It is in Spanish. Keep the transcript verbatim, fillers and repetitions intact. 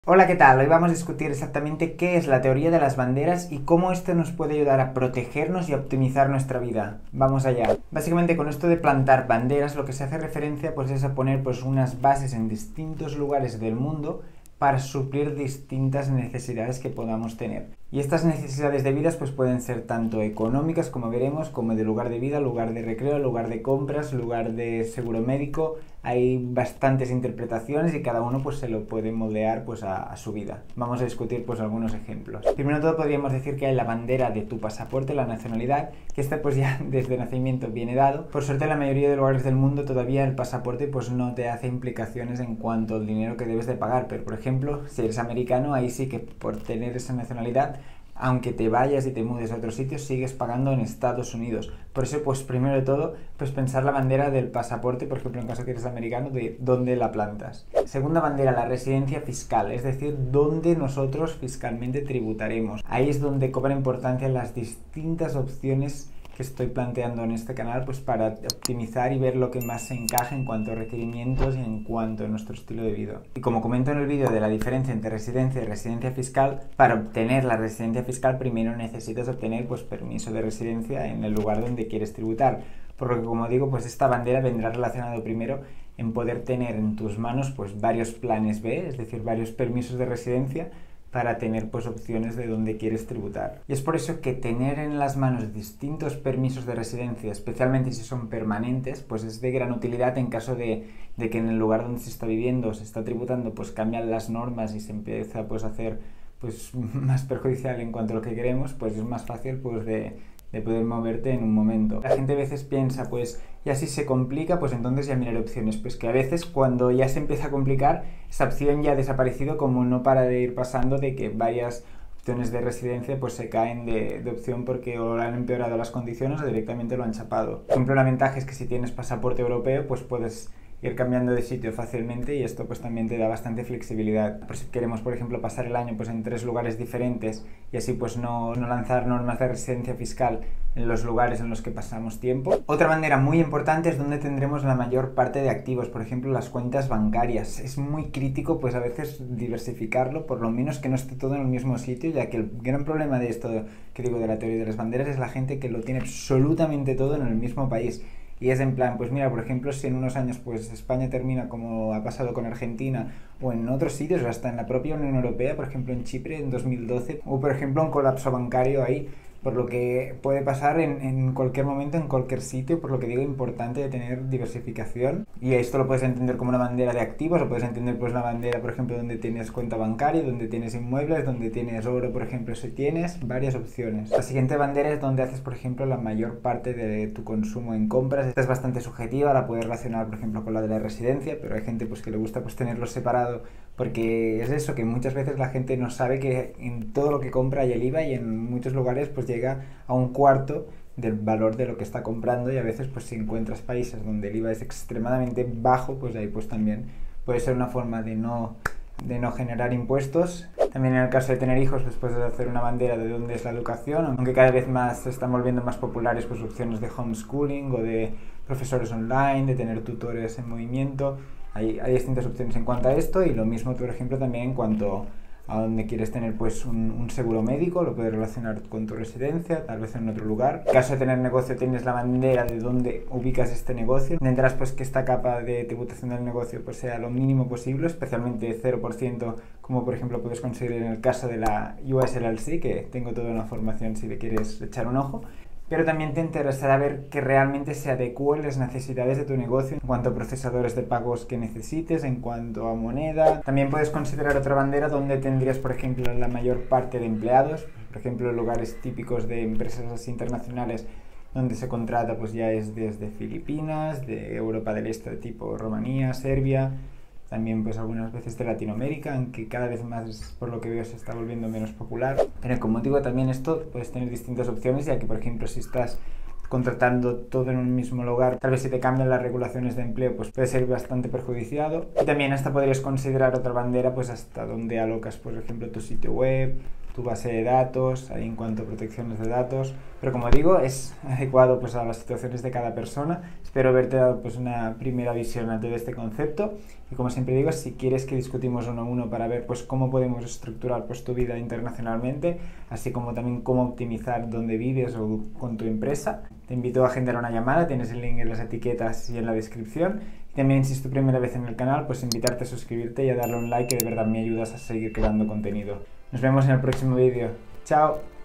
Hola, ¿qué tal? Hoy vamos a discutir exactamente qué es la teoría de las banderas y cómo esto nos puede ayudar a protegernos y a optimizar nuestra vida. Vamos allá. Básicamente con esto de plantar banderas lo que se hace referencia pues es a poner pues unas bases en distintos lugares del mundo para suplir distintas necesidades que podamos tener. Y estas necesidades de vidas pues pueden ser tanto económicas, como veremos, como de lugar de vida, lugar de recreo, lugar de compras, lugar de seguro médico. Hay bastantes interpretaciones y cada uno pues se lo puede moldear pues a, a su vida. Vamos a discutir pues algunos ejemplos. Primero de todo podríamos decir que hay la bandera de tu pasaporte, la nacionalidad, que esta pues ya desde nacimiento viene dado. Por suerte en la mayoría de lugares del mundo todavía el pasaporte pues no te hace implicaciones en cuanto al dinero que debes de pagar, pero por ejemplo si eres americano ahí sí que por tener esa nacionalidad, aunque te vayas y te mudes a otros sitios, sigues pagando en Estados Unidos. Por eso, pues primero de todo, pues pensar la bandera del pasaporte, por ejemplo, en caso que eres americano, de dónde la plantas. Segunda bandera, la residencia fiscal, es decir, dónde nosotros fiscalmente tributaremos. Ahí es donde cobra importancia las distintas opciones que estoy planteando en este canal pues para optimizar y ver lo que más se encaja en cuanto a requerimientos y en cuanto a nuestro estilo de vida. Y como comento en el vídeo de la diferencia entre residencia y residencia fiscal, para obtener la residencia fiscal primero necesitas obtener pues permiso de residencia en el lugar donde quieres tributar. Por lo que, como digo, pues esta bandera vendrá relacionado primero en poder tener en tus manos pues varios planes B, es decir, varios permisos de residencia para tener pues opciones de dónde quieres tributar. Y es por eso que tener en las manos distintos permisos de residencia, especialmente si son permanentes, pues es de gran utilidad en caso de, de que en el lugar donde se está viviendo o se está tributando pues cambian las normas y se empieza pues a hacer pues más perjudicial en cuanto a lo que queremos, pues es más fácil pues de de poder moverte en un momento. La gente a veces piensa, pues, ya si se complica, pues entonces ya miraré opciones. Pues que a veces cuando ya se empieza a complicar, esa opción ya ha desaparecido, como no para de ir pasando de que varias opciones de residencia pues se caen de, de opción porque o han empeorado las condiciones o directamente lo han chapado. Por ejemplo, la ventaja es que si tienes pasaporte europeo, pues puedes ir cambiando de sitio fácilmente y esto pues también te da bastante flexibilidad. Por si queremos, por ejemplo, pasar el año pues en tres lugares diferentes y así pues no, no lanzar normas de residencia fiscal en los lugares en los que pasamos tiempo. Otra manera muy importante es donde tendremos la mayor parte de activos, por ejemplo las cuentas bancarias. Es muy crítico pues a veces diversificarlo, por lo menos que no esté todo en el mismo sitio, ya que el gran problema de esto que digo de la teoría de las banderas es la gente que lo tiene absolutamente todo en el mismo país. Y es en plan, pues mira, por ejemplo, si en unos años pues España termina como ha pasado con Argentina o en otros sitios, o hasta en la propia Unión Europea, por ejemplo en Chipre en dos mil doce, o por ejemplo un colapso bancario ahí, por lo que puede pasar en, en cualquier momento, en cualquier sitio, por lo que digo, importante de tener diversificación. Y esto lo puedes entender como una bandera de activos, o puedes entender pues la bandera, por ejemplo, donde tienes cuenta bancaria, donde tienes inmuebles, donde tienes oro, por ejemplo, si tienes varias opciones. La siguiente bandera es donde haces, por ejemplo, la mayor parte de tu consumo en compras. Esta es bastante subjetiva, la puedes relacionar, por ejemplo, con la de la residencia, pero hay gente pues que le gusta pues tenerlo separado, porque es eso, que muchas veces la gente no sabe que en todo lo que compra hay el I V A y en muchos lugares pues llega a un cuarto del valor de lo que está comprando y a veces pues si encuentras países donde el I V A es extremadamente bajo, pues ahí pues también puede ser una forma de no, de no generar impuestos. También en el caso de tener hijos pues puedes hacer una bandera de dónde es la educación, aunque cada vez más se están volviendo más populares pues opciones de homeschooling o de profesores online, de tener tutores en movimiento. Hay, hay distintas opciones en cuanto a esto y lo mismo por ejemplo también en cuanto a donde quieres tener pues un, un seguro médico, lo puedes relacionar con tu residencia, tal vez en otro lugar. En caso de tener negocio tienes la bandera de dónde ubicas este negocio. Intentarás pues que esta capa de tributación del negocio pues sea lo mínimo posible, especialmente cero por ciento, como por ejemplo puedes conseguir en el caso de la U S L L C, que tengo toda una formación si le quieres echar un ojo. Pero también te interesará ver que realmente se adecúen las necesidades de tu negocio en cuanto a procesadores de pagos que necesites, en cuanto a moneda. También puedes considerar otra bandera donde tendrías, por ejemplo, la mayor parte de empleados, por ejemplo, lugares típicos de empresas así internacionales donde se contrata pues ya es desde Filipinas, de Europa del Este tipo Rumanía, Serbia, también pues algunas veces de Latinoamérica, aunque cada vez más por lo que veo se está volviendo menos popular. Pero como digo, también esto puedes tener distintas opciones, ya que por ejemplo si estás contratando todo en un mismo lugar, tal vez si te cambian las regulaciones de empleo pues puede ser bastante perjudiciado. Y también hasta podrías considerar otra bandera pues hasta donde alocas por ejemplo tu sitio web, tu base de datos, ahí en cuanto a protecciones de datos, pero como digo, es adecuado pues a las situaciones de cada persona. Espero haberte dado pues una primera visión ante de este concepto, y como siempre digo, si quieres que discutimos uno a uno para ver pues cómo podemos estructurar pues tu vida internacionalmente, así como también cómo optimizar dónde vives o con tu empresa, te invito a agendar una llamada. Tienes el link en las etiquetas y en la descripción. Y también, si es tu primera vez en el canal, pues invitarte a suscribirte y a darle un like, que de verdad me ayudas a seguir creando contenido. Nos vemos en el próximo vídeo. ¡Chao!